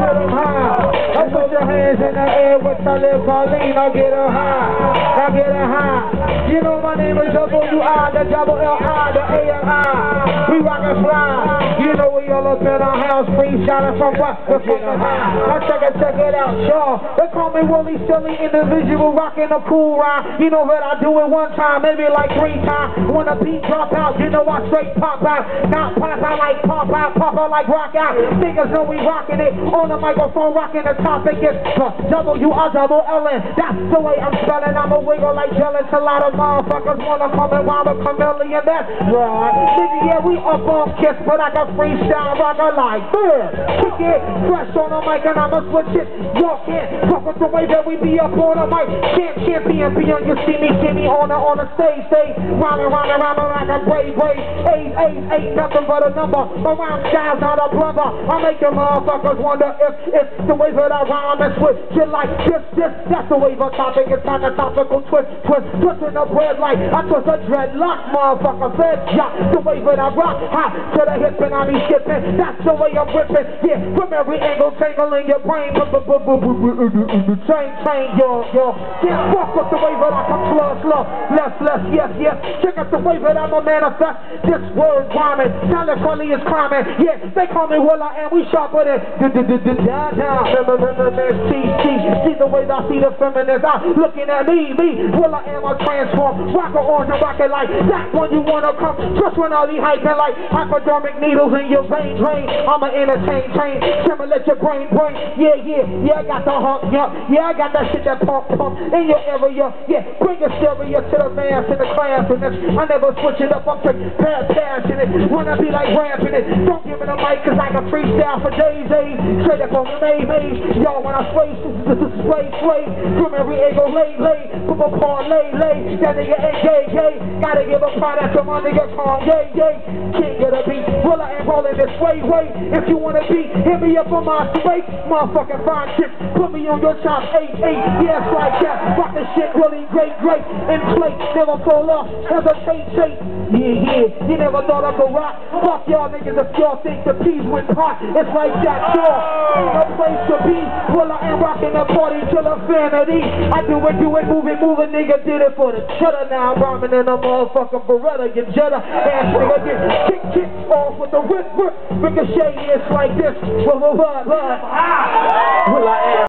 get them high. Now put your hands in the air with your lip, Pauline. Now get her high. Now get her high. You know my name is W.I. the double L.I. the A.M.I. We rock and fly. You know we all up in our house, freestyling from what? The fucking high. Now check it out, y'all. They call me Willie Silly Individual, rocking a cool rhyme. You know that I do it one time, maybe like 3 times. When the beat drop out, you know I straight pop out. Not pop out like pop out like rock out. Niggas know we rocking it on the microphone, rocking the topic. It's W-I-double-L-N. That's the way I'm spelling. I'm a wiggle like gelling. A lot of motherfuckers wanna come and rhyme a chameleon. That's right. Nigga, yeah, we up on Kiss, but I got freestyle rocker like this. Kick it, fresh on the mic, and I'ma switch it. Walk in, talk with the way that we be up on the mic. Champion, you see me on the stage, rhyming like a brave. Ain't nothing but a number. My rhyme style's not a blubber. I make the motherfuckers wonder if the way that I rhyme and switch shit like this. That's the way the topic is kind of topical twisting the bread like I twist a dreadlock, motherfucker. Fed jock, the way that I rock hot to the hip and I be skipping. That's the way I'm ripping. Yeah, from every angle, tangling your brain. Train, yo. Yeah, fuck with the way that I come slow. Less, yes. Check out the way that I'ma manifest this word rhyming. Talent Cully is climbing. Yeah, they call me Will I Am. We sharper than downtown. See the way that I see the feminists out looking at me. Will I Am, I transform. Rock a orange and rock it like that when you wanna come. Just when all these hyping like hypodermic needles in your vein drain. I'ma entertain, simulate your brain. Yeah, I got the hump, yeah, I got that shit that pump in your area. Yeah, bring your stereo to the mass in the class and this. I never switch it up, I'm passionate. When I be like rapping it, don't give me the mic cause I can freestyle for days. Straight up on the maze. Y'all when I sway, from every angle, lay, put my parlay, that nigga gay. Gotta give a product to my nigga Kanye. King of the beat, Will I Am rolling this way. If you wanna be, hit me up on my space. Motherfucking fine chick, put me on your top 8. Yeah, it's like that. Rock the shit really great. In place, never fall off. Hesitate. Yeah. You never thought I could rock. Fuck y'all niggas if y'all think the peas went hot. It's like that, y'all. Ain't no place to be. Will I Am rocking the party till infinity. I do it, move it, nigga did it for the cheddar. Now I'm rhyming in a motherfucking Beretta, you jetta. Ass nigga get kick off with the ricochet. It's like this. Will I Am.